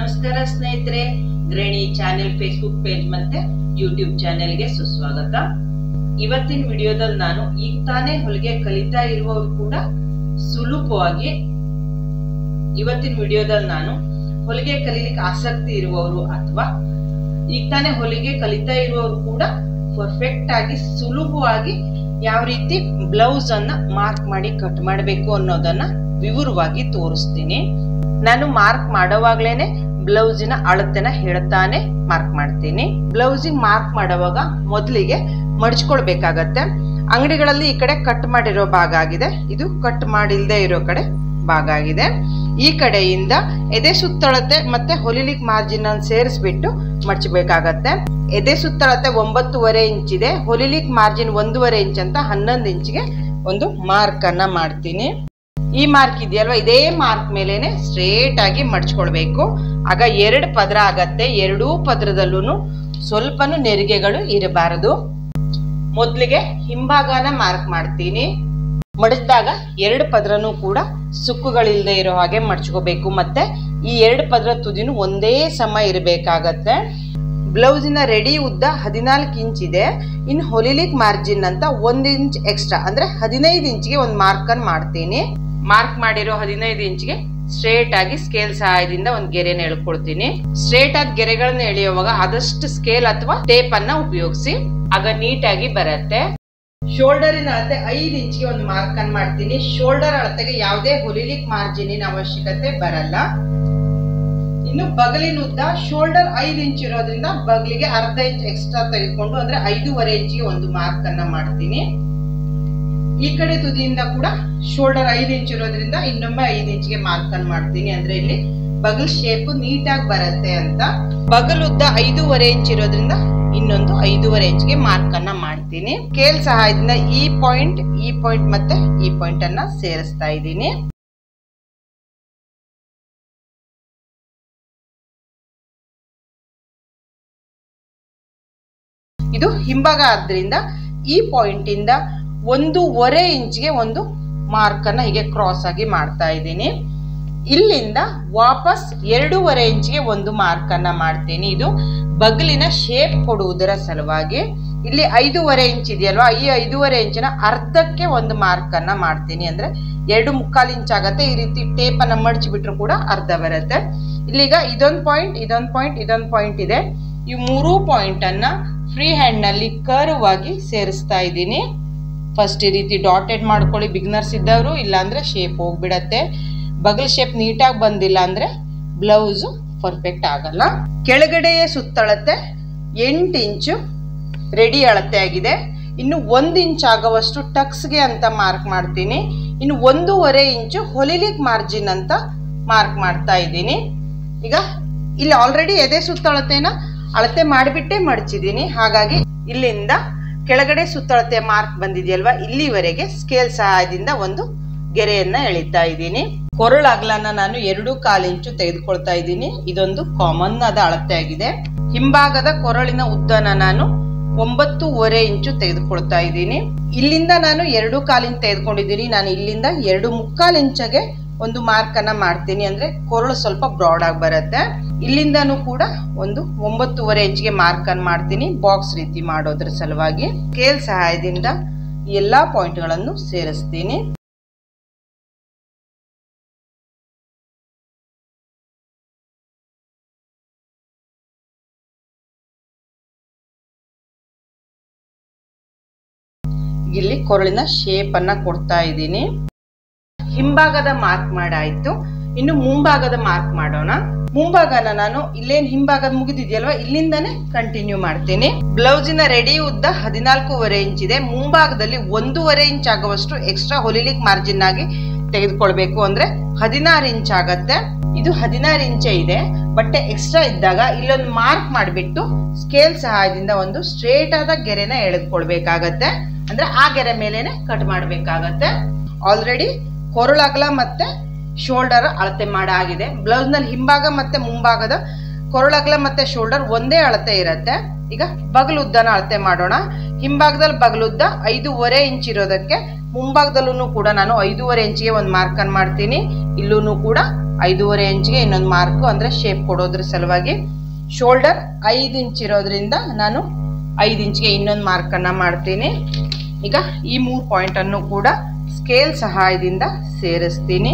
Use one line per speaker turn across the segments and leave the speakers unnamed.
ನಮಸ್ಕಾರ ಸ್ನೇಹಿತರೆ, Gruhini channel Facebook page ಮತ್ತೆ ಯೂಟ್ಯೂಬ್ ಚಾನೆಲ್ಗೆ ಸುಸ್ವಾಗತ. ಇವತ್ತಿನ ವಿಡಿಯೋದಲ್ಲಿ ನಾನು ಈಗ ತಾನೇ ಹೊಲಿಗೆ ಕಲಿತಾ ಇರುವವರು ಕೂಡ ಸುಲಭವಾಗಿ ಹೊಲಿಗೆ ಕಲಿಲಿಕ್ಕೆ ಆಸಕ್ತಿ ಇರುವವರು ಅಥವಾ ಈಗ ತಾನೇ ಹೊಲಿಗೆ ಕಲಿತಾ ಇರುವವರು ಕೂಡ ಪರ್ಫೆಕ್ಟ್ ಆಗಿ ಸುಲಭವಾಗಿ ಯಾವ ರೀತಿ ಬ್ಲೌಸ್ ಅನ್ನ ಮಾರ್ಕ್ ಮಾಡಿ ಕಟ್ ಮಾಡಬೇಕು ಅನ್ನೋದನ್ನ ವಿವರವಾಗಿ ತೋರಿಸ್ತೀನಿ. ನಾನು ಮಾರ್ಕ್ ಮಾಡೋವಾಗ್ಲೇನೆ ಬ್ಲೌಸಿನ ಅಳತೆನ ಹೇಳ್ತಾನೆ ಮಾರ್ಕ್ ಮಾಡ್ತೀನಿ. ಬ್ಲೌಸಿಗೆ ಮಾರ್ಕ್ ಮಾಡುವಾಗ ಮೊದಲಿಗೆ ಮಡಚ್ಕೊಳ್ಬೇಕಾಗತ್ತೆ. ಅಂಗಡಿಗಳಲ್ಲಿ ಈ ಕಡೆ ಕಟ್ ಮಾಡಿರೋ ಭಾಗ ಆಗಿದೆ, ಇದು ಕಟ್ ಮಾಡಿಲ್ದೇ ಇರೋ ಕಡೆ ಭಾಗ ಆಗಿದೆ. ಈ ಕಡೆಯಿಂದ ಎದೆ ಸುತ್ತಳತೆ ಮತ್ತೆ ಹೊಲಿಲಿಕ್ಕೆ ಮಾರ್ಜಿನ್ ಅನ್ನು ಸೇರಿಸ್ಬಿಟ್ಟು ಮಡಚಬೇಕಾಗತ್ತೆ. ಎದೆ ಸುತ್ತಳತೆ 9.5 ಇಂಚ್ ಇದೆ, ಹೊಲಿಲಿಕ್ಕೆ ಮಾರ್ಜಿನ್ 1.5 ಇಂಚ್ ಅಂತ 11 ಇಂಚ್ಗೆ ಒಂದು ಮಾರ್ಕ್ ಅನ್ನ ಮಾಡ್ತೀನಿ. ಈ ಮಾರ್ಕ್ ಇದೆಯಲ್ವಾ, ಇದೇ ಮಾರ್ಕ್ ಮೇಲೇನೆ ಸ್ಟ್ರೇಟ್ ಆಗಿ ಮಡಚ್ಕೊಳ್ಬೇಕು. ಆಗ 2 ಪದರ ಆಗತ್ತೆ. 2 ಪದರದಲ್ಲೂ ಸ್ವಲ್ಪನೂ ನೆರಿಗೆಗಳು ಇರಬಾರದು. ಮೊದಲಿಗೆ ಹಿಂಭಾಗನ ಮಾರ್ಕ್ ಮಾಡ್ತೀನಿ. ಮಡಚಿದಾಗ 2 ಪದರನೂ ಕೂಡ ಸುಕ್ಕುಗಳಿಲ್ಲದೆ ಇರೋ ಹಾಗೆ ಮಡ್ಚ್ಕೋಬೇಕು. ಮತ್ತೆ ಈ 2 ಪದರ ತುದಿನೂ ಒಂದೇ ಸಮ ಇರಬೇಕಾಗತ್ತೆ. ಬ್ಲೌಸಿನ ರೆಡಿ ಉದ್ದ 14 ಇಂಚ್ ಇದೆ. ಇನ್ನು ಹೊಲಿಲಿಕ್ ಮಾರ್ಜಿನ್ ಅಂತ 1 ಇಂಚ್ ಎಕ್ಸ್ಟ್ರಾ ಅಂದ್ರೆ 15 ಇಂಚ್ಗೆ ಒಂದು ಮಾರ್ಕ್ ಅನ್ನು ಮಾಡ್ತೀನಿ. ಮಾರ್ಕ್ ಮಾಡಿರೋ 15 ಇಂಚ್ಗೆ ಸ್ಟ್ರೇಟ್ ಆಗಿ ಸ್ಕೇಲ್ ಸಹಾಯದಿಂದ ಒಂದು ಗೆರೆನ ಎಳ್ಕೊಳ್ತೀನಿ. ಸ್ಟ್ರೇಟ್ ಆದ ಗೆರೆಗಳನ್ನ ಎಳೆಯುವಾಗ ಆದಷ್ಟು ಸ್ಕೇಲ್ ಅಥವಾ ಟೇಪ್ ಅನ್ನ ಉಪಯೋಗಿಸಿ, ಆಗ ನೀಟಾಗಿ ಬರುತ್ತೆ. ಶೋಲ್ಡರಿನ ಅಳತೆ 5 ಇಂಚ್ಗೆ ಒಂದು ಮಾರ್ಕ್ ಅನ್ನು ಮಾಡ್ತೀನಿ. ಶೋಲ್ಡರ್ ಅಳತೆಗೆ ಯಾವುದೇ ಹೊಲಿಲಿಕ್ ಮಾರ್ಜಿನಿನ ಅವಶ್ಯಕತೆ ಬರಲ್ಲ. ಇನ್ನು ಬಗಲಿನ ಉದ್ದ ಶೋಲ್ಡರ್ 5 ಇಂಚ್ ಇರೋದ್ರಿಂದ ಬಗಲಿಗೆ ಅರ್ಧ ಇಂಚ್ ಎಕ್ಸ್ಟ್ರಾ ತೆಗೆದುಕೊಂಡು ಅಂದ್ರೆ 5.5 ಇಂಚ್ಗೆ ಒಂದು ಮಾರ್ಕ್ ಅನ್ನ ಮಾಡ್ತೀನಿ. ಈ ಕಡೆ ತುದಿಯಿಂದ ಕೂಡ ಶೋಲ್ಡರ್ 5 ಇಂಚ್ ಇರೋದ್ರಿಂದ ಇನ್ನೊಮ್ಮೆ 5 ಇಂಚ್ಗೆ ಮಾರ್ಕ್ ಅನ್ನು ಮಾಡ್ತೀನಿ. ಅಂದ್ರೆ ಇಲ್ಲಿ ಬಗಲ್ ಶೇಪ್ ನೀಟಾಗಿ ಬರುತ್ತೆ ಅಂತ. ಬಗಲ್ ಉದ್ದ 5.5 ಇಂಚ್ ಇರೋದ್ರಿಂದ ಇನ್ನೊಂದು 5.5 ಇಂಚ್ಗೆ ಮಾರ್ಕ್ ಅನ್ನ ಮಾಡ್ತೀನಿ. ಸ್ಕೇಲ್ ಸಹಾಯದಿಂದ ಈ ಪಾಯಿಂಟ್ ಮತ್ತೆ ಈ ಪಾಯಿಂಟ್ ಅನ್ನ ಸೇರಿಸ್ತಾ ಇದ್ದೀನಿ. ಇದು ಹಿಂಭಾಗ ಆದ್ರಿಂದ ಈ ಪಾಯಿಂಟ್ ಇಂದ 1.5 ಇಂಚ್ಗೆ ಒಂದು ಮಾರ್ಕ್ ಅನ್ನ ಹೀಗೆ ಕ್ರಾಸ್ ಆಗಿ ಮಾಡ್ತಾ ಇದ್ದೀನಿ. ಇಲ್ಲಿಂದ ವಾಪಸ್ 2.5 ಇಂಚ್ಗೆ ಒಂದು ಮಾರ್ಕ್ ಅನ್ನ ಮಾಡ್ತೀನಿ. ಇದು ಬಗಲಿನ ಶೇಪ್ ಕೊಡುವುದರ ಸಲುವಾಗಿ. ಇಲ್ಲಿ 5.5 ಇಂಚ್ ಇದೆಯಲ್ವಾ, ಈ 5.5 ಇಂಚಿನ ಅರ್ಧಕ್ಕೆ ಒಂದು ಮಾರ್ಕ್ ಅನ್ನ ಮಾಡ್ತೀನಿ. ಅಂದ್ರೆ 2.25 ಇಂಚ್ ಆಗತ್ತೆ. ಈ ರೀತಿ ಟೇಪ್ ಅನ್ನ ಮಡಚಿಬಿಟ್ರು ಕೂಡ ಅರ್ಧ ಬರುತ್ತೆ. ಇಲ್ಲಿಗ ಇದೊಂದು ಪಾಯಿಂಟ್ ಇದೆ. ಈ 3 ಪಾಯಿಂಟ್ ಅನ್ನ ಫ್ರೀ ಹ್ಯಾಂಡ್ ನಲ್ಲಿ ಕರ್ವ್ ಆಗಿ ಸೇರಿಸ್ತಾ ಇದ್ದೀನಿ. ಫಸ್ಟ್ ಈ ರೀತಿ ಡಾಟೆಡ್ ಮಾಡ್ಕೊಳ್ಳಿ ಬಿಗಿನರ್ಸ್ ಇದ್ದವರು, ಇಲ್ಲಾಂದ್ರೆ ಶೇಪ್ ಹೋಗ್ಬಿಡತ್ತೆ. ಬಗಲ್ ಶೇಪ್ ನೀಟಾಗಿ ಬಂದಿಲ್ಲ ಅಂದ್ರೆ ಬ್ಲೌಸ್ ಪರ್ಫೆಕ್ಟ್ ಆಗಲ್ಲ. ಕೆಳಗಡೆಯ ಸುತ್ತಳತೆ 8 ಇಂಚು ರೆಡಿ ಅಳತೆ ಆಗಿದೆ. ಇನ್ನು 1 ಇಂಚ್ ಆಗುವಷ್ಟು ಟಕ್ಸ್ಗೆ ಅಂತ ಮಾರ್ಕ್ ಮಾಡ್ತೀನಿ. ಇನ್ನು 1.5 ಇಂಚು ಹೊಲಿಲಿಕ್ ಮಾರ್ಜಿನ್ ಅಂತ ಮಾರ್ಕ್ ಮಾಡ್ತಾ ಇದ್ದೀನಿ. ಈಗ ಇಲ್ಲಿ ಆಲ್ರೆಡಿ ಎದೆ ಸುತ್ತಳತೆನ ಅಳತೆ ಮಾಡಿಬಿಟ್ಟೆ ಮಡಚಿದ್ದೀನಿ. ಹಾಗಾಗಿ ಇಲ್ಲಿಂದ ಕೆಳಗಡೆ ಸುತ್ತಳತೆ ಮಾರ್ಕ್ ಬಂದಿದೆಯಲ್ವಾ, ಇಲ್ಲಿವರೆಗೆ ಸ್ಕೇಲ್ ಸಹಾಯದಿಂದ ಒಂದು ಗೆರೆಯನ್ನ ಎಳಿತಾ ಇದ್ದೀನಿ. ಕೊರಳು ಅಗಲನ ನಾನು 2.25 ಇಂಚು ತೆಗೆದುಕೊಳ್ತಾ ಇದ್ದೀನಿ. ಇದೊಂದು ಕಾಮನ್ ಆದ ಅಳತೆ ಆಗಿದೆ. ಹಿಂಭಾಗದ ಕೊರಳಿನ ಉದ್ದನ ನಾನು 9.5 ಇಂಚು ತೆಗೆದುಕೊಳ್ತಾ ಇದ್ದೀನಿ. ಇಲ್ಲಿಂದ ನಾನು 2.25 ಇಂಚ್ ತೆಗೆದುಕೊಂಡಿದ್ದೀನಿ. ನಾನು ಇಲ್ಲಿಂದ 2.25 ಇಂಚಿಗೆ ಒಂದು ಮಾರ್ಕ್ ಅನ್ನ ಮಾಡ್ತೀನಿ. ಅಂದ್ರೆ ಕೊರಳು ಸ್ವಲ್ಪ ಬ್ರಾಡ್ ಆಗಿ ಬರುತ್ತೆ. ಇಲ್ಲಿಂದನೂ ಕೂಡ ಒಂದು 9.5 ಇಂಚ್ಗೆ ಮಾರ್ಕ್ ಅನ್ನು ಮಾಡ್ತೀನಿ, ಬಾಕ್ಸ್ ರೀತಿ ಮಾಡೋದ್ರ ಸಲುವಾಗಿ. ಸ್ಕೇಲ್ ಸಹಾಯದಿಂದ ಎಲ್ಲಾ ಪಾಯಿಂಟ್ ಗಳನ್ನು ಸೇರಿಸ್ತೀನಿ. ಇಲ್ಲಿ ಕೊರಳಿನ ಶೇಪ್ ಅನ್ನ ಕೊಡ್ತಾ ಇದ್ದೀನಿ. ಹಿಂಭಾಗದ ಮಾರ್ಕ್ ಮಾಡಾಯ್ತು. ಇನ್ನು ಮುಂಭಾಗದ ಮಾರ್ಕ್ ಮಾಡೋಣ. ಮುಂಭಾಗನ ನಾನು ಇಲ್ಲೇನ್ ಹಿಂಭಾಗದ ಮುಗಿದಿದೆಯಲ್ವಾ, ಇಲ್ಲಿಂದಾನೆ ಕಂಟಿನ್ಯೂ ಮಾಡ್ತೀನಿ. ಬ್ಲೌಸಿನ ರೆಡಿ ಉದ್ದ 14.5 ಇಂಚ್ ಇದೆ. ಮುಂಭಾಗದಲ್ಲಿ 1.5 ಇಂಚ್ ಆಗುವಷ್ಟು ಎಕ್ಸ್ಟ್ರಾ ಹೊಲಿಲಿಕ್ ಮಾರ್ಜಿನ್ ಆಗಿ ತೆಗೆದುಕೊಳ್ಬೇಕು. ಅಂದ್ರೆ 16 ಇಂಚ್ ಆಗತ್ತೆ. ಇದು 16 ಇಂಚೆ ಇದೆ. ಬಟ್ಟೆ ಎಕ್ಸ್ಟ್ರಾ ಇದ್ದಾಗ ಇಲ್ಲೊಂದು ಮಾರ್ಕ್ ಮಾಡಿಬಿಟ್ಟು ಸ್ಕೇಲ್ ಸಹಾಯದಿಂದ ಒಂದು ಸ್ಟ್ರೇಟ್ ಆದ ಗೆರೆನ ಎಳೆದುಕೊಳ್ಬೇಕಾಗತ್ತೆ. ಅಂದ್ರೆ ಆ ಗೆರೆ ಮೇಲೆನೆ ಕಟ್ ಮಾಡ್ಬೇಕಾಗತ್ತೆ. ಆಲ್ರೆಡಿ ಕೊರಳು ಅಗಲ ಮತ್ತೆ ಶೋಲ್ಡರ್ ಅಳತೆ ಮಾಡಾಗಿದೆ. ಬ್ಲೌಸ್ ನಲ್ಲಿ ಹಿಂಭಾಗ ಮತ್ತೆ ಮುಂಭಾಗದ ಕೊರಳು ಅಗಲ ಮತ್ತೆ ಶೋಲ್ಡರ್ ಒಂದೇ ಅಳತೆ ಇರುತ್ತೆ. ಈಗ ಬಗಲು ಉದ್ದನ ಅಳತೆ ಮಾಡೋಣ. ಹಿಂಭಾಗದಲ್ಲಿ ಬಗಲುದ್ದ 5.5 ಇಂಚ್ ಇರೋದಕ್ಕೆ ಮುಂಭಾಗದಲ್ಲೂ ಕೂಡ ನಾನು 5.5 ಇಂಚಿಗೆ ಒಂದು ಮಾರ್ಕ್ ಅನ್ನು ಮಾಡ್ತೀನಿ. ಇಲ್ಲೂ ಕೂಡ 5.5 ಇಂಚ್ಗೆ ಇನ್ನೊಂದು ಮಾರ್ಕು, ಅಂದರೆ ಶೇಪ್ ಕೊಡೋದ್ರ ಸಲುವಾಗಿ. ಶೋಲ್ಡರ್ 5 ಇಂಚ್ ಇರೋದ್ರಿಂದ ನಾನು 5 ಇಂಚ್ಗೆ ಇನ್ನೊಂದು ಮಾರ್ಕನ್ನು ಮಾಡ್ತೀನಿ. ಈಗ ಈ 3 ಪಾಯಿಂಟನ್ನು ಕೂಡ ಸ್ಕೇಲ್ ಸಹಾಯದಿಂದ ಸೇರಿಸ್ತೀನಿ.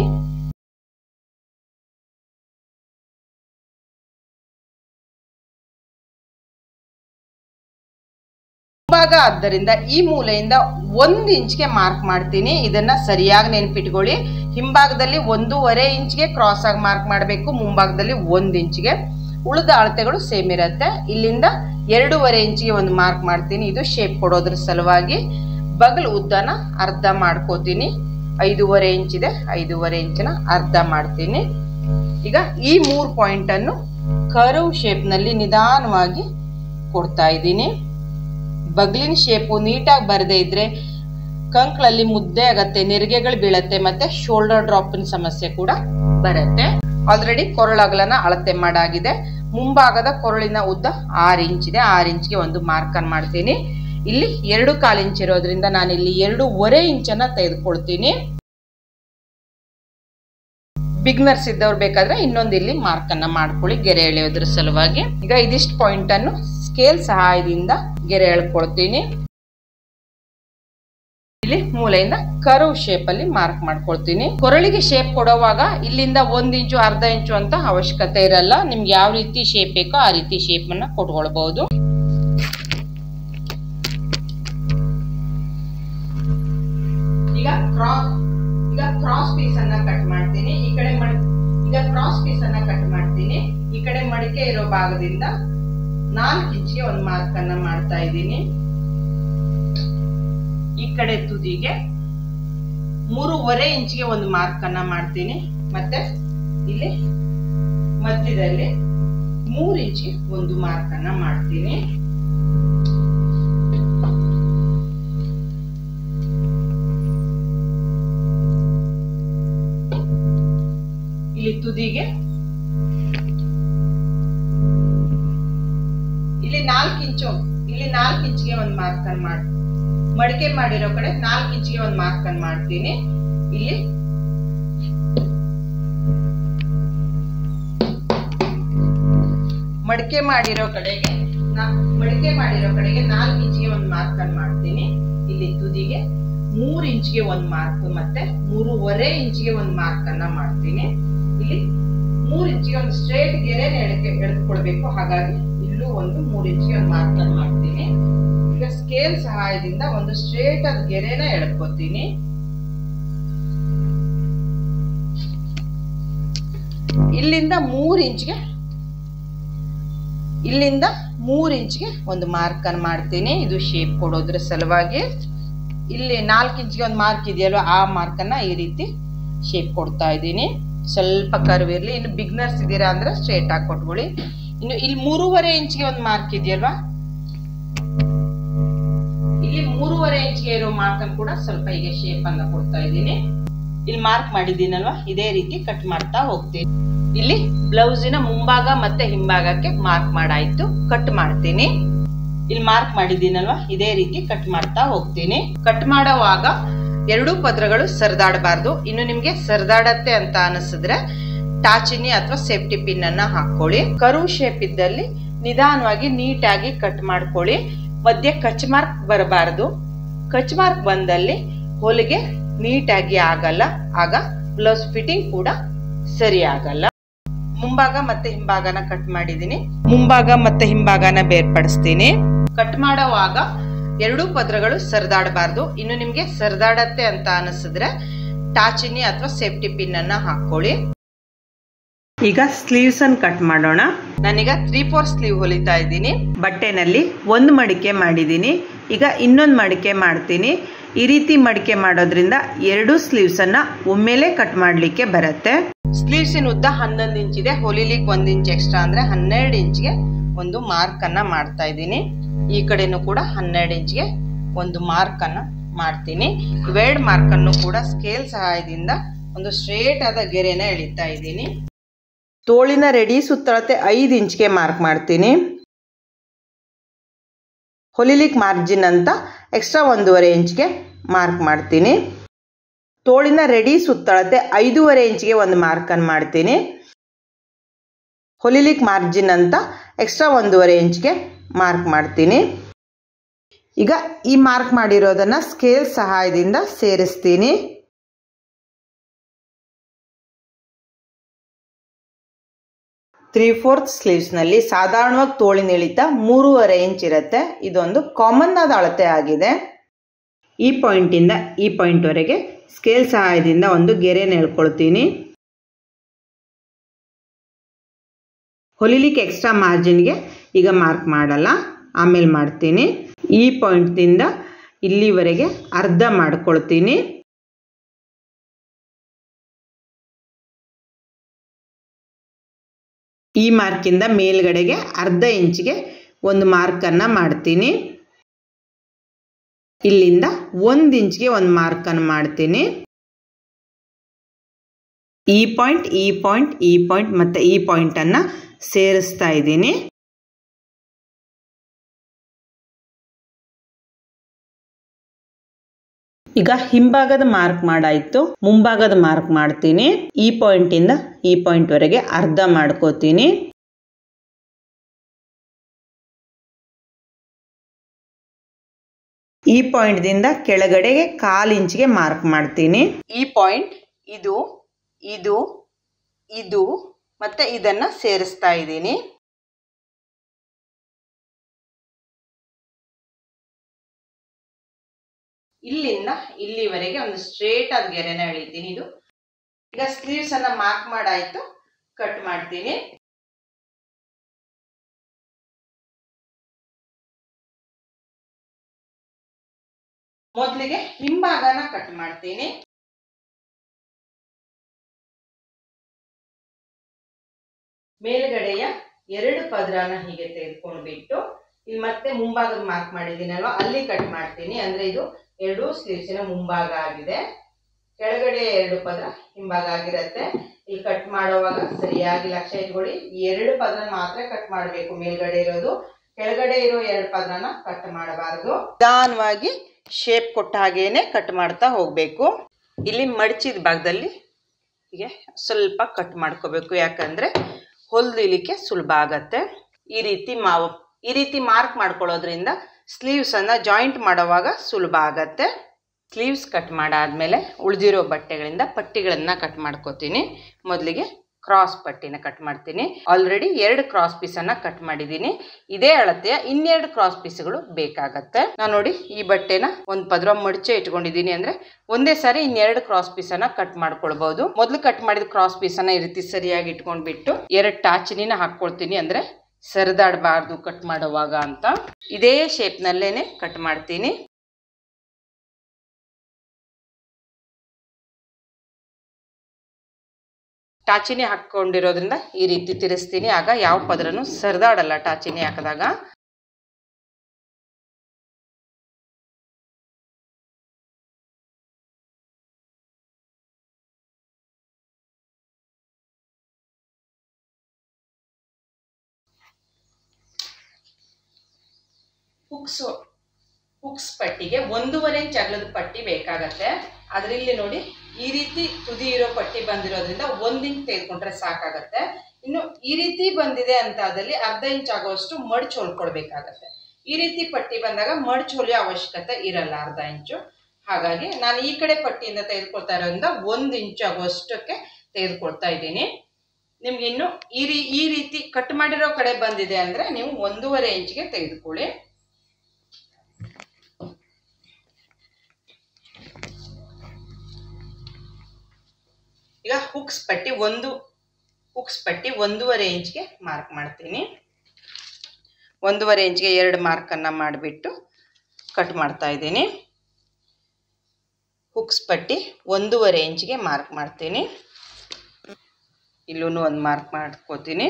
ಮುಂಭಾಗ ಆದ್ದರಿಂದ ಈ ಮೂಲೆಯಿಂದ 1 ಇಂಚ್ಗೆ ಮಾರ್ಕ್ ಮಾಡ್ತೀನಿ. ಇದನ್ನ ಸರಿಯಾಗಿ ನೆನ್ಪಿಟ್ಕೊಳ್ಳಿ. ಹಿಂಭಾಗದಲ್ಲಿ 1.5 ಇಂಚ್ಗೆ ಕ್ರಾಸ್ ಆಗಿ ಮಾರ್ಕ್ ಮಾಡಬೇಕು, ಮುಂಭಾಗದಲ್ಲಿ 1 ಇಂಚ್ಗೆ. ಉಳಿದ ಅಳತೆಗಳು ಸೇಮ್ ಇರುತ್ತೆ. ಇಲ್ಲಿಂದ 2.5 ಇಂಚ್ಗೆ ಒಂದು ಮಾರ್ಕ್ ಮಾಡ್ತೀನಿ, ಇದು ಶೇಪ್ ಕೊಡೋದ್ರ ಸಲುವಾಗಿ. ಬಗಲ್ ಉದ್ದನ ಅರ್ಧ ಮಾಡ್ಕೋತೀನಿ. 5.5 ಇಂಚ್ ಇದೆ, 5.5 ಇಂಚನ ಅರ್ಧ ಮಾಡ್ತೀನಿ. ಈಗ ಈ 3 ಪಾಯಿಂಟನ್ನು ಕರ್ವ್ ಶೇಪ್ನಲ್ಲಿ ನಿಧಾನವಾಗಿ ಕೊಡ್ತಾ ಇದ್ದೀನಿ. ಬಗ್ಲಿನ ಶೇಪು ನೀಟಾಗಿ ಬರದೇ ಇದ್ರೆ ಕಂಕ್ಳಲ್ಲಿ ಮುದ್ದೆ ಆಗತ್ತೆ, ನೆರಿಗೆಗಳು ಬೀಳತ್ತೆ, ಮತ್ತೆ ಶೋಲ್ಡರ್ ಡ್ರಾಪಿನ ಸಮಸ್ಯೆ ಕೂಡ ಬರುತ್ತೆ. ಆಲ್ರೆಡಿ ಕೊರಳಗಲನ ಅಳತೆ ಮಾಡಾಗಿದೆ. ಮುಂಭಾಗದ ಕೊರಳಿನ ಉದ್ದ 6 ಇಂಚ್ ಇದೆ, 6 ಇಂಚ್ಗೆ ಒಂದು ಮಾರ್ಕನ್ನು ಮಾಡ್ತೀನಿ. ಇಲ್ಲಿ 2.25 ಇಂಚ್ ಇರೋದ್ರಿಂದ ನಾನು ಇಲ್ಲಿ 2.5 ಇಂಚನ್ನ ತೆಗೆದುಕೊಳ್ತೀನಿ. ಬಿಗ್ನರ್ಸ್ ಇದ್ದವ್ರು ಬೇಕಾದ್ರೆ ಇನ್ನೊಂದು ಇಲ್ಲಿ ಮಾರ್ಕನ್ನ ಮಾಡ್ಕೊಳ್ಳಿ ಗೆರೆ ಎಳೆಯೋದ್ರ ಸಲುವಾಗಿ. ಈಗ ಇದಿಷ್ಟು ಪಾಯಿಂಟ್ ಅನ್ನು ಸ್ಕೇಲ್ ಸಹಾಯದಿಂದ ಗೆರೆ ಎಳ್ಕೊಳ್ತೀನಿ. ಇಲ್ಲಿ ಮೂಲೆಯಿಂದ ಕರ್ವ್ ಶೇಪ್ ಅಲ್ಲಿ ಮಾರ್ಕ್ ಮಾಡ್ಕೊಳ್ತೀನಿ. ಕೊರಳಿಗೆ ಶೇಪ್ ಕೊಡುವಾಗ ಇಲ್ಲಿಂದ 1 ಇಂಚು ಅರ್ಧ ಇಂಚು ಅಂತ ಅವಶ್ಯಕತೆ ಇರಲ್ಲ. ನಿಮ್ಗೆ ಯಾವ ರೀತಿ ಶೇಪ್ ಬೇಕೋ ಆ ರೀತಿ ಶೇಪ್ ಅನ್ನ ಕೊಟ್ಕೊಳ್ಬಹುದು. ಈಗ ಕ್ರಾಸ್ ಪೀಸ್ ಅನ್ನ ಕಟ್ ಮಾಡ್ತೀನಿ. ಈಗ ಕ್ರಾಸ್ ಪೀಸ್ ಅನ್ನ ಕಟ್ ಮಾಡ್ತೀನಿ. ಈ ಕಡೆ ಮಡಿಕೆ ಇರೋ ಭಾಗದಿಂದ 4 ಇಂಚ್ಗೆ ಒಂದು ಮಾರ್ಕ್ ಅನ್ನ ಮಾಡ್ತಾ ಇದ್ದೀನಿ. ಈ ಕಡೆ ತುದಿಗೆ 3.5 ಇಂಚ್ಗೆ ಒಂದು ಮಾರ್ಕ್ ಅನ್ನ ಮಾಡ್ತೀನಿ. ಮತ್ತೆ ಇಲ್ಲಿ ಮಧ್ಯದಲ್ಲಿ 3 ಇಂಚ್ಗೆ ಒಂದು ಮಾರ್ಕ್ ಅನ್ನ ಮಾಡ್ತೀನಿ. ಇಲ್ಲಿ ತುದಿಗೆ ಇಲ್ಲಿ 4 ಇಂಚ್ಗೆ ಒಂದು ಮಾರ್ಕ್ ಅನ್ನು ಮಾಡಿ ಮಡಿಕೆ ಮಾಡಿರೋ ಕಡೆ 4 ಇಂಚ್ಗೆ ಒಂದು ಮಾರ್ಕ್ ಅನ್ನು ಮಾಡ್ತೀನಿ. ಇಲ್ಲಿ ಮಡಿಕೆ ಮಾಡಿರೋ ಕಡೆಗೆ 4 ಇಂಚ್ಗೆ ಒಂದು ಮಾರ್ಕ್ ಅನ್ನು ಮಾಡ್ತೀನಿ. ಇಲ್ಲಿ ತುದಿಗೆ 3 ಇಂಚ್ಗೆ ಒಂದು ಮಾರ್ಕ್ ಮತ್ತೆ 3.5 ಇಂಚ್ಗೆ ಒಂದು ಮಾರ್ಕ್ ಅನ್ನ ಮಾಡ್ತೀನಿ. ಇಲ್ಲಿ 3 ಇಂಚ್ಗೆ ಒಂದು ಸ್ಟ್ರೇಟ್ ಗೆರೆ ಎಳೆದುಕೊಳ್ಬೇಕು. ಹಾಗಾಗಿ ಇಲ್ಲೂ ಒಂದು 3 ಇಂಚ್ಗೆ ಒಂದು ಮಾರ್ಕ್ ಅನ್ನು ಮಾಡ್ತೀನಿ. ಈಗ ಸ್ಕೇಲ್ ಸಹಾಯದಿಂದ ಒಂದು ಸ್ಟ್ರೇಟ್ ಆದ ಗೆರೆನ ಎಳ್ಕೊತೀನಿ. ಇಲ್ಲಿಂದ 3 ಇಂಚ್ಗೆ ಒಂದು ಮಾರ್ಕ್ ಅನ್ನು ಮಾಡ್ತೀನಿ. ಇದು ಶೇಪ್ ಕೊಡೋದ್ರ ಸಲುವಾಗಿ. ಇಲ್ಲಿ 4 ಇಂಚ್ಗೆ ಒಂದು ಮಾರ್ಕ್ ಇದೆಯಲ್ವ, ಆ ಮಾರ್ಕ್ ಅನ್ನ ಈ ರೀತಿ ಶೇಪ್ ಕೊಡ್ತಾ ಇದ್ದೀನಿ. ಸ್ವಲ್ಪ ಕರ್ವ್ ಇರ್ಲಿ. ಇನ್ನು ಬಿಗ್ನರ್ಸ್ ಇದೀರಾ ಅಂದ್ರೆ ಸ್ಟ್ರೇಟ್ ಆಗಿ ಕೊಟ್ಕೊಳ್ಳಿ. ಇನ್ನು ಇಲ್ಲಿ 3.5 ಇಂಚ್ಗೆ ಒಂದು ಮಾರ್ಕ್ ಇದೆಯಲ್ವಾ, ಇಲ್ಲಿ 3.5 ಇಂಚ್ಗೆ ಇರೋ ಮಾರ್ಕ್ ಅನ್ನು ಕೂಡ ಸ್ವಲ್ಪ ಹೀಗೆ ಶೇಪ್ ಅನ್ನ ಕೊಡ್ತಾ ಇದ್ದೀನಿ. ಇಲ್ಲಿ ಮಾರ್ಕ್ ಮಾಡಿದ್ದೀನಲ್ವಾ, ಇದೇ ರೀತಿ ಕಟ್ ಮಾಡ್ತಾ ಹೋಗ್ತೀನಿ. ಇಲ್ಲಿ ಬ್ಲೌಸಿನ ಮುಂಭಾಗ ಮತ್ತೆ ಹಿಂಭಾಗಕ್ಕೆ ಮಾರ್ಕ್ ಮಾಡಾಯ್ತು, ಕಟ್ ಮಾಡ್ತೀನಿ. ಇಲ್ಲಿ ಮಾರ್ಕ್ ಮಾಡಿದ್ದೀನಲ್ವಾ, ಇದೇ ರೀತಿ ಕಟ್ ಮಾಡ್ತಾ ಹೋಗ್ತೀನಿ. ಕಟ್ ಮಾಡುವಾಗ 2 ಪದರಗಳು ಸರಿದಾಡಬಾರ್ದು. ಇನ್ನು ನಿಮ್ಗೆ ಸರಿದಾಡತ್ತೆ ಅಂತ ಅನಿಸಿದ್ರೆ ಟಾಚಿನಿ ಅಥವಾ ಸೇಫ್ಟಿ ಪಿನ್ ಅನ್ನ ಹಾಕೊಳ್ಳಿ. ಕರ್ವ್ ಶೇಪ್ ಇದ್ದಲ್ಲಿ ನಿಧಾನವಾಗಿ ನೀಟಾಗಿ ಕಟ್ ಮಾಡ್ಕೊಳ್ಳಿ. ಮಧ್ಯೆ ಕಚ್ ಮಾರ್ಕ್ ಬರಬಾರ್ದು. ಕಚ್ ಮಾರ್ಕ್ ಬಂದಲ್ಲಿ ಹೊಲಿಗೆ ನೀಟಾಗಿ ಆಗಲ್ಲ, ಆಗ ಬ್ಲೌಸ್ ಫಿಟ್ಟಿಂಗ್ ಕೂಡ ಸರಿ ಆಗಲ್ಲ. ಮುಂಭಾಗ ಮತ್ತೆ ಹಿಂಭಾಗನ ಕಟ್ ಮಾಡಿದೀನಿ. ಮುಂಭಾಗ ಮತ್ತೆ ಹಿಂಭಾಗನ ಬೇರ್ಪಡಿಸ್ತೀನಿ. ಕಟ್ ಮಾಡುವಾಗ 2 ಪದರಗಳು ಸರಿದಾಡಬಾರ್ದು. ಇನ್ನು ನಿಮ್ಗೆ ಸರಿದಾಡತ್ತೆ ಅಂತ ಅನಿಸಿದ್ರೆ ಟಾಚಿನಿ ಅಥವಾ ಸೇಫ್ಟಿ ಪಿನ್ ಅನ್ನ ಹಾಕೊಳ್ಳಿ. ಈಗ ಸ್ಲೀವ್ಸ್ ಅನ್ನು ಕಟ್ ಮಾಡೋಣ. ನಾನೀಗ 3/4 ಸ್ಲೀವ್ ಹೊಲಿತಾ ಇದ್ದೀನಿ. ಬಟ್ಟೆನಲ್ಲಿ 1 ಮಡಿಕೆ ಮಾಡಿದ್ದೀನಿ. ಈಗ ಇನ್ನೊಂದು ಮಡಿಕೆ ಮಾಡ್ತೀನಿ. ಈ ರೀತಿ ಮಡಿಕೆ ಮಾಡೋದ್ರಿಂದ 2 ಸ್ಲೀವ್ಸ್ ಅನ್ನ ಒಮ್ಮೆಲೆ ಕಟ್ ಮಾಡ್ಲಿಕ್ಕೆ ಬರುತ್ತೆ. ಸ್ಲೀವ್ಸಿನ ಉದ್ದ 11 ಇಂಚ್ ಇದೆ. ಹೊಲಿಲಿಕ್ಕೆ 1 ಇಂಚ್ ಎಕ್ಸ್ಟ್ರಾ ಅಂದ್ರೆ 12 ಇಂಚ್ಗೆ ಒಂದು ಮಾರ್ಕ್ ಅನ್ನ ಮಾಡ್ತಾ ಇದ್ದೀನಿ. ಈ ಕಡೆನೂ ಕೂಡ 12 ಇಂಚ್ಗೆ ಒಂದು ಮಾರ್ಕ್ ಅನ್ನ ಮಾಡ್ತೀನಿ. ಇವೆರಡು ಮಾರ್ಕ್ ಅನ್ನು ಕೂಡ ಸ್ಕೇಲ್ ಸಹಾಯದಿಂದ ಒಂದು ಸ್ಟ್ರೇಟ್ ಆದ ಗೆರೆನ ಎಳಿತಾ ಇದ್ದೀನಿ. ತೋಳಿನ ರೆಡಿ ಸುತ್ತಳತೆ 5 ಇಂಚ್ಗೆ ಮಾರ್ಕ್ ಮಾಡ್ತೀನಿ. ಹೊಲಿಲಿಕ್ಕೆ ಮಾರ್ಜಿನ್ ಅಂತ ಎಕ್ಸ್ಟ್ರಾ 1.5 ಇಂಚ್ಗೆ ಮಾರ್ಕ್ ಮಾಡ್ತೀನಿ. ತೋಳಿನ ರೆಡಿ ಸುತ್ತಳತೆ 5.5 ಇಂಚಿಗೆ ಒಂದು ಮಾರ್ಕನ್ನು ಮಾಡ್ತೀನಿ. ಹೊಲಿಲಿಕ್ಕೆ ಮಾರ್ಜಿನ್ ಅಂತ ಎಕ್ಸ್ಟ್ರಾ 1.5 ಇಂಚಿಗೆ ಮಾರ್ಕ್ ಮಾಡ್ತೀನಿ. ಈಗ ಈ ಮಾರ್ಕ್ ಮಾಡಿರೋದನ್ನು ಸ್ಕೇಲ್ ಸಹಾಯದಿಂದ ಸೇರಿಸ್ತೀನಿ. ತ್ರೀ-ಫೋರ್ತ್ ಸ್ಲೀವ್ಸ್ನಲ್ಲಿ ಸಾಧಾರಣವಾಗಿ ತೋಳಿನ ಇಳಿತ 3.5 ಇಂಚ್ ಇರುತ್ತೆ. ಇದೊಂದು ಕಾಮನ್ ಆದ ಅಳತೆ ಆಗಿದೆ. ಈ ಪಾಯಿಂಟಿಂದ ಈ ಪಾಯಿಂಟ್ವರೆಗೆ ಸ್ಕೇಲ್ ಸಹಾಯದಿಂದ ಒಂದು ಗೆರೆನ ಎಳ್ಕೊಳ್ತೀನಿ. ಹೊಲಿಲಿಕ್ಕೆ ಎಕ್ಸ್ಟ್ರಾ ಮಾರ್ಜಿನ್ಗೆ ಈಗ ಮಾರ್ಕ್ ಮಾಡಲ್ಲ, ಆಮೇಲೆ ಮಾಡ್ತೀನಿ. ಈ ಪಾಯಿಂಟ್ದಿಂದ ಇಲ್ಲಿವರೆಗೆ ಅರ್ಧ ಮಾಡ್ಕೊಳ್ತೀನಿ. ಈ ಮಾರ್ಕಿಂದ ಮೇಲ್ಗಡೆಗೆ ಅರ್ಧ ಇಂಚಿಗೆ ಒಂದು ಮಾರ್ಕನ್ನು ಮಾಡ್ತೀನಿ. ಇಲ್ಲಿಂದ 1 ಇಂಚಿಗೆ ಒಂದು ಮಾರ್ಕನ್ನು ಮಾಡ್ತೀನಿ. ಈ ಪಾಯಿಂಟ್ ಈ ಪಾಯಿಂಟ್ ಈ ಪಾಯಿಂಟ್ ಮತ್ತು ಈ ಪಾಯಿಂಟನ್ನು ಸೇರಿಸ್ತಾ ಇದ್ದೀನಿ. ಈಗ ಹಿಂಭಾಗದ ಮಾರ್ಕ್ ಮಾಡಾಯಿತು, ಮುಂಭಾಗದ ಮಾರ್ಕ್ ಮಾಡ್ತೀನಿ. ಈ ಪಾಯಿಂಟಿಂದ ಈ ಪಾಯಿಂಟ್ವರೆಗೆ ಅರ್ಧ ಮಾಡ್ಕೋತೀನಿ. ಈ ಪಾಯಿಂಟ್ದಿಂದ ಕೆಳಗಡೆಗೆ 1/4 ಇಂಚಿಗೆ ಮಾರ್ಕ್ ಮಾಡ್ತೀನಿ. ಈ ಪಾಯಿಂಟ್ ಇದು ಇದು ಇದು ಮತ್ತೆ ಇದನ್ನು ಸೇರಿಸ್ತಾ ಇದ್ದೀನಿ. ಇಲ್ಲಿಂದ ಇಲ್ಲಿವರೆಗೆ ಒಂದು ಸ್ಟ್ರೇಟ್ ಆದ ಗೆರೆನ ಎಳಿತೀನಿ. ಇದು ಈಗ ಸ್ಲೀವ್ಸ್ ಅನ್ನ ಮಾರ್ಕ್ ಮಾಡಾಯ್ತು, ಕಟ್ ಮಾಡ್ತೀನಿ. ಮೊದಲಿಗೆ ಹಿಂಭಾಗನ ಕಟ್ ಮಾಡ್ತೀನಿ. ಮೇಲ್ಗಡೆಯ 2 ಪದರನ ಹೀಗೆ ತೆಗೆದುಕೊಂಡು ಬಿಟ್ಟು ಇಲ್ಲಿ ಮತ್ತೆ ಮುಂಭಾಗದ ಮಾರ್ಕ್ ಮಾಡಿದ್ದೀನಲ್ವಾ, ಅಲ್ಲಿ ಕಟ್ ಮಾಡ್ತೀನಿ. ಅಂದ್ರೆ ಇದು 2 ಸ್ಲೀವ್ಸಿನ ಮುಂಭಾಗ ಆಗಿದೆ. ಕೆಳಗಡೆ 2 ಪದರ ಹಿಂಭಾಗ ಆಗಿರುತ್ತೆ. ಇಲ್ಲಿ ಕಟ್ ಮಾಡುವಾಗ ಸರಿಯಾಗಿ ಲಕ್ಷ್ಯ ಇಟ್ಕೊಳ್ಳಿ. ಈ 2 ಪದರ ಮಾತ್ರ ಕಟ್ ಮಾಡಬೇಕು. ಮೇಲ್ಗಡೆ ಇರೋದು, ಕೆಳಗಡೆ ಇರೋ 2 ಪದರನ ಕಟ್ ಮಾಡಬಾರದು. ನಿಧಾನವಾಗಿ ಶೇಪ್ ಕೊಟ್ಟ ಹಾಗೇನೆ ಕಟ್ ಮಾಡ್ತಾ ಹೋಗ್ಬೇಕು. ಇಲ್ಲಿ ಮಡಚಿದ ಭಾಗದಲ್ಲಿ ಹೀಗೆ ಸ್ವಲ್ಪ ಕಟ್ ಮಾಡ್ಕೋಬೇಕು, ಯಾಕಂದ್ರೆ ಹೊಲಿಲಿಕ್ಕೆ ಸುಲಭ ಆಗತ್ತೆ. ಈ ರೀತಿ ಮಾರ್ಕ್ ಮಾಡ್ಕೊಳ್ಳೋದ್ರಿಂದ ಸ್ಲೀವ್ಸ್ ಅನ್ನ ಜಾಯಿಂಟ್ ಮಾಡುವಾಗ ಸುಲಭ ಆಗತ್ತೆ. ಸ್ಲೀವ್ಸ್ ಕಟ್ ಮಾಡಾದ್ಮೇಲೆ ಉಳಿದಿರೋ ಬಟ್ಟೆಗಳಿಂದ ಪಟ್ಟಿಗಳನ್ನ ಕಟ್ ಮಾಡ್ಕೋತೀನಿ. ಮೊದಲಿಗೆ ಕ್ರಾಸ್ ಪಟ್ಟಿನ ಕಟ್ ಮಾಡ್ತೀನಿ. ಆಲ್ರೆಡಿ 2 ಕ್ರಾಸ್ ಪೀಸನ್ನ ಕಟ್ ಮಾಡಿದ್ದೀನಿ. ಇದೇ ಅಳತೆಯ 2 ಕ್ರಾಸ್ ಪೀಸ್ಗಳು ಬೇಕಾಗತ್ತೆ. ನಾನು ನೋಡಿ ಈ ಬಟ್ಟೆನ ಒಂದು ಪದರ ಮಡಚೆ ಇಟ್ಕೊಂಡಿದ್ದೀನಿ. ಅಂದ್ರೆ ಒಂದೇ ಸಾರಿ 2 ಕ್ರಾಸ್ ಪೀಸನ್ನ ಕಟ್ ಮಾಡ್ಕೊಳ್ಬಹುದು. ಮೊದಲು ಕಟ್ ಮಾಡಿದ ಕ್ರಾಸ್ ಪೀಸನ್ನ ಈ ರೀತಿ ಸರಿಯಾಗಿ ಇಟ್ಕೊಂಡ್ಬಿಟ್ಟು 2 ಟಾಚಿನಿನ ಹಾಕೊಳ್ತೀನಿ. ಅಂದ್ರೆ ಸರಿದಾಡಬಾರ್ದು ಕಟ್ ಮಾಡುವಾಗ ಅಂತ. ಇದೇ ಶೇಪ್ ನಲ್ಲೇನೆ ಕಟ್ ಮಾಡ್ತೀನಿ. ಟಾಚಿನಿ ಹಾಕೊಂಡಿರೋದ್ರಿಂದ ಈ ರೀತಿ ತಿರ್ಸ್ತೀನಿ. ಆಗ ಯಾವ ಪದರನು ಸರಿದಾಡಲ್ಲ ಟಾಚಿನಿ ಹಾಕಿದಾಗ. ಹುಕ್ಸ್ ಪಟ್ಟಿಗೆ 1.5 ಇಂಚ್ ಅಗಲದ ಪಟ್ಟಿ ಬೇಕಾಗತ್ತೆ. ಅದ್ರಲ್ಲಿ ನೋಡಿ ಈ ರೀತಿ ತುದಿ ಇರೋ ಪಟ್ಟಿ ಬಂದಿರೋದ್ರಿಂದ 1 ಇಂಚ್ ತೆಗೆದುಕೊಂಡ್ರೆ ಸಾಕಾಗತ್ತೆ. ಇನ್ನು ಈ ರೀತಿ ಬಂದಿದೆ ಅಂತ ಅದಲ್ಲಿ ಅರ್ಧ ಇಂಚ್ ಆಗುವಷ್ಟು ಮಡ್ಚ್ ಹೊಲ್ಕೊಳ್ಬೇಕಾಗತ್ತೆ. ಈ ರೀತಿ ಪಟ್ಟಿ ಬಂದಾಗ ಮಡ್ಚ್ ಹೊಲಿಯೋ ಅವಶ್ಯಕತೆ ಇರಲ್ಲ, ಅರ್ಧ ಇಂಚು. ಹಾಗಾಗಿ ನಾನು ಈ ಕಡೆ ಪಟ್ಟಿಯಿಂದ ತೆಗೆದುಕೊಳ್ತಾ ಇರೋದ್ರಿಂದ 1 ಇಂಚ್ ಆಗುವಷ್ಟಕ್ಕೆ ತೆಗೆದುಕೊಳ್ತಾ ಇದ್ದೀನಿ. ನಿಮ್ಗೆ ಇನ್ನು ಈ ರೀತಿ ಕಟ್ ಮಾಡಿರೋ ಕಡೆ ಬಂದಿದೆ ಅಂದ್ರೆ ನೀವು 1.5 ಇಂಚ್ಗೆ ತೆಗೆದುಕೊಳ್ಳಿ. ಈಗ ಹುಕ್ಸ್ ಪಟ್ಟಿ 1.5 ಇಂಚ್ಗೆ ಮಾರ್ಕ್ ಮಾಡ್ತೀನಿ. 1.5 ಇಂಚ್ಗೆ 2 ಮಾರ್ಕನ್ನು ಮಾಡಿಬಿಟ್ಟು ಕಟ್ ಮಾಡ್ತಾ ಇದ್ದೀನಿ. ಹುಕ್ಸ್ ಪಟ್ಟಿ 1.5 ಇಂಚ್ಗೆ ಮಾರ್ಕ್ ಮಾಡ್ತೀನಿ. ಇಲ್ಲೂ ಒಂದು ಮಾರ್ಕ್ ಮಾಡ್ಕೋತೀನಿ.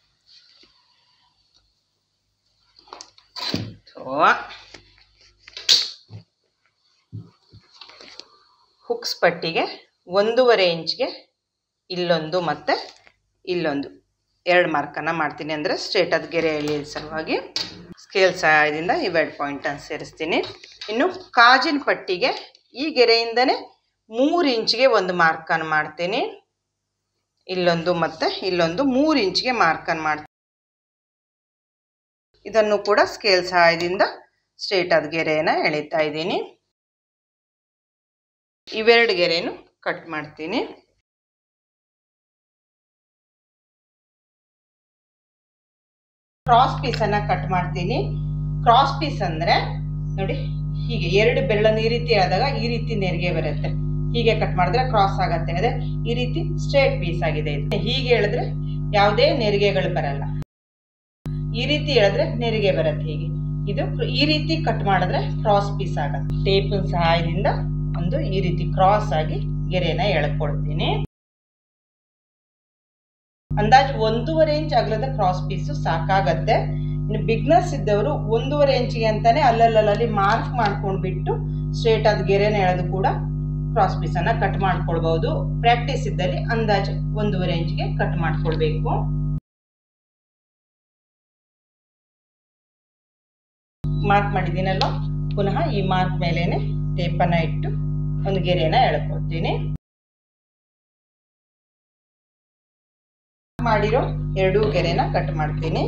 ಹುಕ್ಸ್ ಪಟ್ಟಿಗೆ 1.5 ಇಂಚ್ಗೆ ಇಲ್ಲೊಂದು ಮತ್ತೆ ಇಲ್ಲೊಂದು 2 ಮಾರ್ಕನ್ನು ಮಾಡ್ತೀನಿ. ಅಂದರೆ ಸ್ಟ್ರೇಟ್ ಆದ ಗೆರೆ ಎಳೆಯೋ ಸಲುವಾಗಿ ಸ್ಕೇಲ್ ಸಹಾಯದಿಂದ ಈ 2 ಪಾಯಿಂಟನ್ನು ಸೇರಿಸ್ತೀನಿ. ಇನ್ನು ಕಾಜಿನ ಪಟ್ಟಿಗೆ ಈ ಗೆರೆಯಿಂದನೇ 3 ಇಂಚಿಗೆ ಒಂದು ಮಾರ್ಕನ್ನು ಮಾಡ್ತೀನಿ. ಇಲ್ಲೊಂದು ಮತ್ತು ಇಲ್ಲೊಂದು 3 ಇಂಚಿಗೆ ಮಾರ್ಕನ್ನು ಮಾಡ್ತೀನಿ. ಇದನ್ನು ಕೂಡ ಸ್ಕೇಲ್ ಸಹಾಯದಿಂದ ಸ್ಟ್ರೇಟ್ ಆದ ಗೆರೆಯನ್ನು ಎಳಿತಾ ಇದ್ದೀನಿ. ಇವೆರಡು ಗೆರೆಯನ್ನು ಕಟ್ ಮಾಡ್ತೀನಿ. ಕ್ರಾಸ್ ಪೀಸನ್ನು ಕಟ್ ಮಾಡ್ತೀನಿ. ಕ್ರಾಸ್ ಪೀಸ್ ಅಂದರೆ ನೋಡಿ, ಹೀಗೆ 2 ಬೆರಳನ್ನು ಈ ರೀತಿ ಆದಾಗ ಈ ರೀತಿ ನೆರಿಗೆ ಬರುತ್ತೆ. ಹೀಗೆ ಕಟ್ ಮಾಡಿದ್ರೆ ಕ್ರಾಸ್ ಆಗುತ್ತೆ. ಅದೇ ಈ ರೀತಿ ಸ್ಟ್ರೇಟ್ ಪೀಸ್ ಆಗಿದೆ ಇದು. ಹೀಗೆ ಹೇಳಿದ್ರೆ ಯಾವುದೇ ನೆರಿಗೆಗಳು ಬರಲ್ಲ. ಈ ರೀತಿ ಹೇಳಿದ್ರೆ ನೆರಿಗೆ ಬರುತ್ತೆ. ಹೀಗೆ ಇದು ಈ ರೀತಿ ಕಟ್ ಮಾಡಿದ್ರೆ ಕ್ರಾಸ್ ಪೀಸ್ ಆಗುತ್ತೆ. ಟೇಪಿನ ಸಹಾಯದಿಂದ ಒಂದು ಈ ರೀತಿ ಕ್ರಾಸ್ ಆಗಿ ಗೆರೆನ ಎಳ್ಕೊಳ್ತೀನಿ. ಅಂದಾಜು 1.5 ಇಂಚ್ ಅಗಲದ ಕ್ರಾಸ್ ಪೀಸು ಸಾಕಾಗತ್ತೆ. ಇನ್ನು ಬಿಗ್ನರ್ಸ್ ಇದ್ದವರು 1.5 ಇಂಚಿಗೆ ಅಂತಾನೆ ಅಲ್ಲಲ್ಲಿ ಮಾರ್ಕ್ ಮಾಡ್ಕೊಂಡ್ಬಿಟ್ಟು ಸ್ಟ್ರೇಟ್ ಆದ ಗೆರೆನ ಎಳೆದು ಕೂಡ ಕ್ರಾಸ್ ಪೀಸನ್ನು ಕಟ್ ಮಾಡ್ಕೊಳ್ಬಹುದು. ಪ್ರಾಕ್ಟೀಸ್ ಇದ್ದಲ್ಲಿ ಅಂದಾಜು 1.5 ಇಂಚಿಗೆ ಕಟ್ ಮಾಡ್ಕೊಳ್ಬೇಕು. ಮಾರ್ಕ್ ಮಾಡಿದ್ದೀನಲ್ವ, ಪುನಃ ಈ ಮಾರ್ಕ್ ಮೇಲೇನೆ ಟೇಪನ್ನು ಇಟ್ಟು ಒಂದು ಗೆರೆನ ಎಳ್ಕೊಳ್ತೀನಿ. ಮಾಡಿರೋ 2 ಗೆರೆನ ಕಟ್ ಮಾಡ್ತೀನಿ.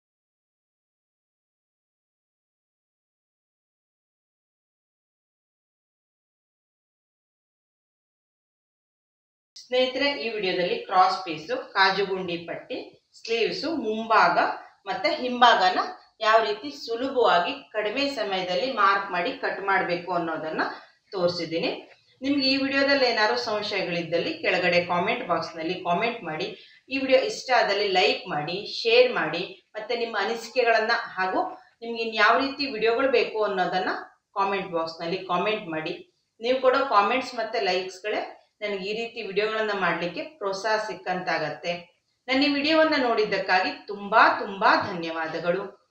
ಸ್ನೇಹಿತರೆ, ಈ ವಿಡಿಯೋದಲ್ಲಿ ಕ್ರಾಸ್ ಪೀಸು, ಕಾಜುಗುಂಡಿ ಪಟ್ಟಿ, ಸ್ಲೀವ್ಸು, ಮುಂಭಾಗ ಮತ್ತೆ ಹಿಂಭಾಗನ ಯಾವ ರೀತಿ ಸುಲಭವಾಗಿ ಕಡಿಮೆ ಸಮಯದಲ್ಲಿ ಮಾರ್ಕ್ ಮಾಡಿ ಕಟ್ ಮಾಡಬೇಕು ಅನ್ನೋದನ್ನ ತೋರಿಸಿದ್ದೀನಿ. ನಿಮ್ಗೆ ಈ ವಿಡಿಯೋದಲ್ಲಿ ಏನಾದ್ರು ಸಂಶಯಗಳಿದ್ದಲ್ಲಿ ಕೆಳಗಡೆ ಕಾಮೆಂಟ್ ಬಾಕ್ಸ್ನಲ್ಲಿ ಕಾಮೆಂಟ್ ಮಾಡಿ. ಈ ವಿಡಿಯೋ ಇಷ್ಟ ಆದಲ್ಲಿ ಲೈಕ್ ಮಾಡಿ, ಶೇರ್ ಮಾಡಿ, ಮತ್ತೆ ನಿಮ್ಮ ಅನಿಸಿಕೆಗಳನ್ನು ಹಾಗೂ ನಿಮ್ಗೆ ಇನ್ಯಾವ ರೀತಿ ವಿಡಿಯೋಗಳು ಬೇಕು ಅನ್ನೋದನ್ನ ಕಾಮೆಂಟ್ ಬಾಕ್ಸ್ನಲ್ಲಿ ಕಾಮೆಂಟ್ ಮಾಡಿ. ನೀವು ಕೊಡೋ ಕಾಮೆಂಟ್ಸ್ ಮತ್ತು ಲೈಕ್ಸ್ಗಳೇ ನನಗೆ ಈ ರೀತಿ ವಿಡಿಯೋಗಳನ್ನು ಮಾಡಲಿಕ್ಕೆ ಪ್ರೋತ್ಸಾಹ ಸಿಕ್ಕಂತಾಗತ್ತೆ. ನನ್ನ ಈ ವಿಡಿಯೋವನ್ನು ನೋಡಿದ್ದಕ್ಕಾಗಿ ತುಂಬ ಧನ್ಯವಾದಗಳು.